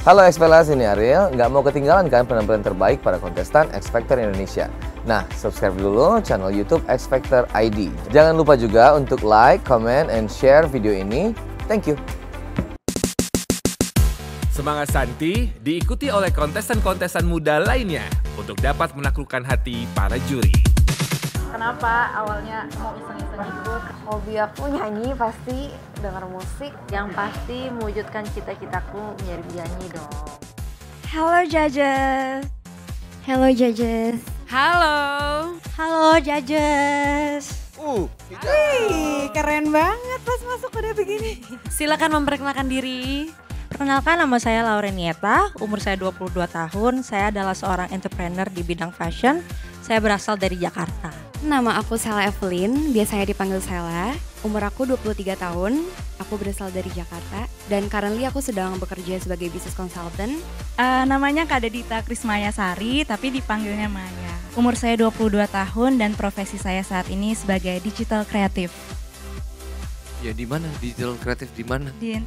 Halo Xpellers, ini Ariel. Nggak mau ketinggalan kan penampilan terbaik para kontestan X Factor Indonesia? Nah, subscribe dulu channel YouTube X Factor ID. Jangan lupa juga untuk like, comment, and share video ini. Thank you. Semangat Santi diikuti oleh kontestan-kontestan muda lainnya untuk dapat menaklukkan hati para juri. Kenapa awalnya mau iseng-iseng ikut? Hobi aku nyanyi, pasti dengar musik. Yang pasti mewujudkan cita-citaku menjadi penyanyi dong. Halo judges. Hello judges. Halo. Halo judges. Wih, keren banget pas masuk udah begini. Silakan memperkenalkan diri. Perkenalkan, nama saya Laurenieta, umur saya 22 tahun. Saya adalah seorang entrepreneur di bidang fashion. Saya berasal dari Jakarta. Nama aku Sela Evelyn, biasanya dipanggil Sela. Umur aku 23 tahun, aku berasal dari Jakarta. Dan currently aku sedang bekerja sebagai business consultant. Namanya Kak Dedita Krismaya Sari, tapi dipanggilnya Maya. Umur saya 22 tahun dan profesi saya saat ini sebagai digital kreatif. Ya di mana? Digital kreatif di mana?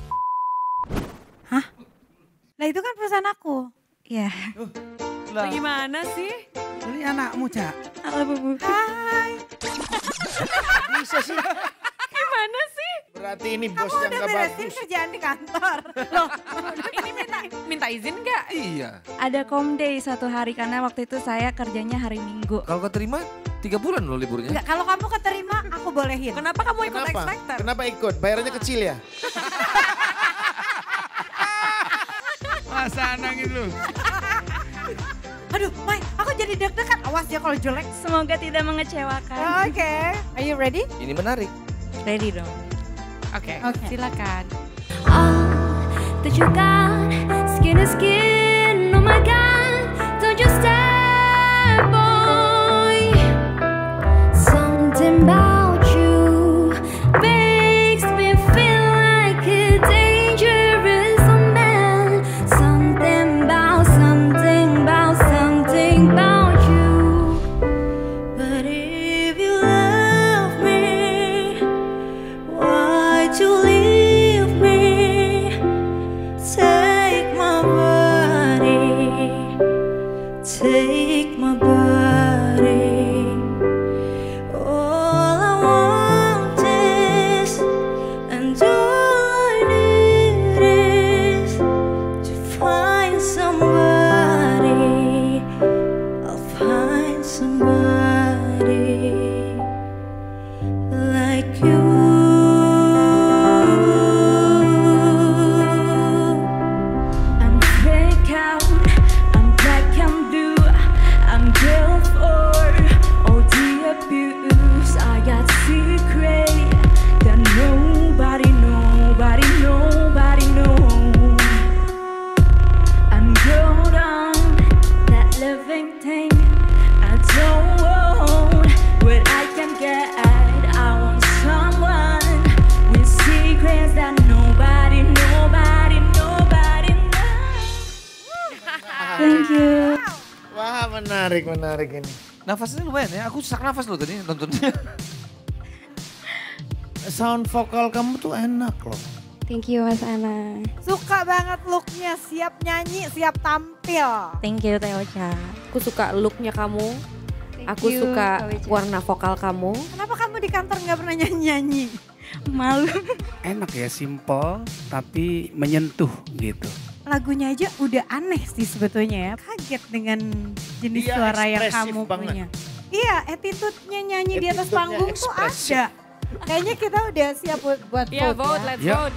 Hah? Lah itu kan perusahaan aku. Iya. Bagaimana sih? Ini anakmu, Cak. Halo Bu. Hai. Bisa sih. Gimana sih? Berarti ini bos Kamu yang udah gak beresin bagus. kerjaan di kantor. Loh, ini minta izin nggak? Iya. Ada com day suatu hari karena waktu itu saya kerjanya hari Minggu. Kalau keterima 3 bulan loh liburnya. Enggak, kalau kamu keterima aku bolehin. Kenapa kamu ikut X Factor? Kenapa ikut? Bayarannya kecil ya? Masa anak itu. Aduh, Mai, aku jadi deg-degan. Awas ya kalau jelek. Semoga tidak mengecewakan. Oke. Are you ready? Ini menarik. Ready dong. Oke. Silakan. That you got skin to skin, oh my God, don't you stop, boy. Something about you makes me feel like a dangerous man. Something about you. But if you love me, why'd you leave me? Take my body, take my body. All I want is, and all I need is to find somebody. I'll find somebody like you. I'm break out, I'm black, I'm blue, I'm guilt for all the abuse. I got secret that nobody knows. I'm good on that living thing. I don't want what I can get. I want someone with secrets that nobody knows. Thank you. Wah, menarik ini. Nafasnya lumayan ya, aku sesak nafas loh tadi nontonnya. Sound vokal kamu tuh enak loh. Thank you Mas Ana. Suka banget looknya, siap nyanyi, siap tampil. Thank you Teh Ocha. Aku suka looknya kamu. Aku you, suka Kak Weja. warna vokal kamu. Kenapa kamu di kantor nggak pernah nyanyi-nyanyi? Malu. Enak ya, simple tapi menyentuh gitu. Lagunya aja udah aneh sih sebetulnya ya. Kaget dengan jenis Dia suara yang ekspresif kamu banget. punya. Iya, attitude-nya nyanyi di atas Attitude-nya panggung tuh ekspresif. ada. Kayaknya kita udah siap buat Iya, vote ya. let's Ya. vote.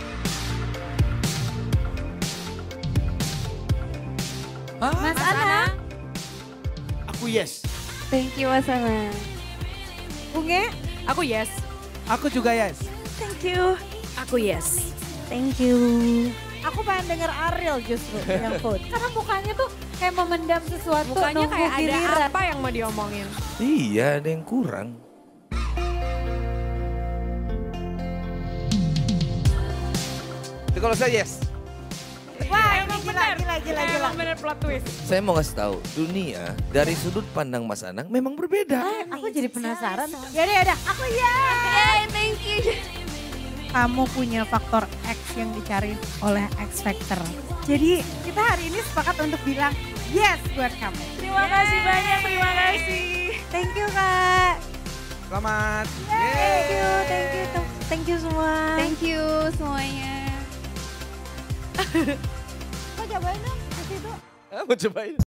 Mas Ana, Aku yes. Thank you Mas Ana. Bunge, Aku yes. Aku juga yes. Thank you. Aku yes. Thank you. aku pengen denger Ariel justru yang vote. Karena mukanya tuh kayak memendam sesuatu, Mukanya nunggu kayak ada giliran. apa yang mau diomongin. Iya, ada yang kurang. Itu kalau saya yes. Wah, emang gila. Emang bener plot twist. Saya mau ngasih tahu, dunia dari sudut pandang Mas Anang memang berbeda. Aku jadi penasaran. Yaudah, aku ya. Yay, thank you. kamu punya faktor X yang dicari oleh X Factor. Jadi kita hari ini sepakat untuk bilang yes buat kamu. Terima kasih banyak, terima kasih. Thank you Kak. Selamat. Thank you semua. Thank you semuanya. Kok cobain dong ke situ? Mau cobain.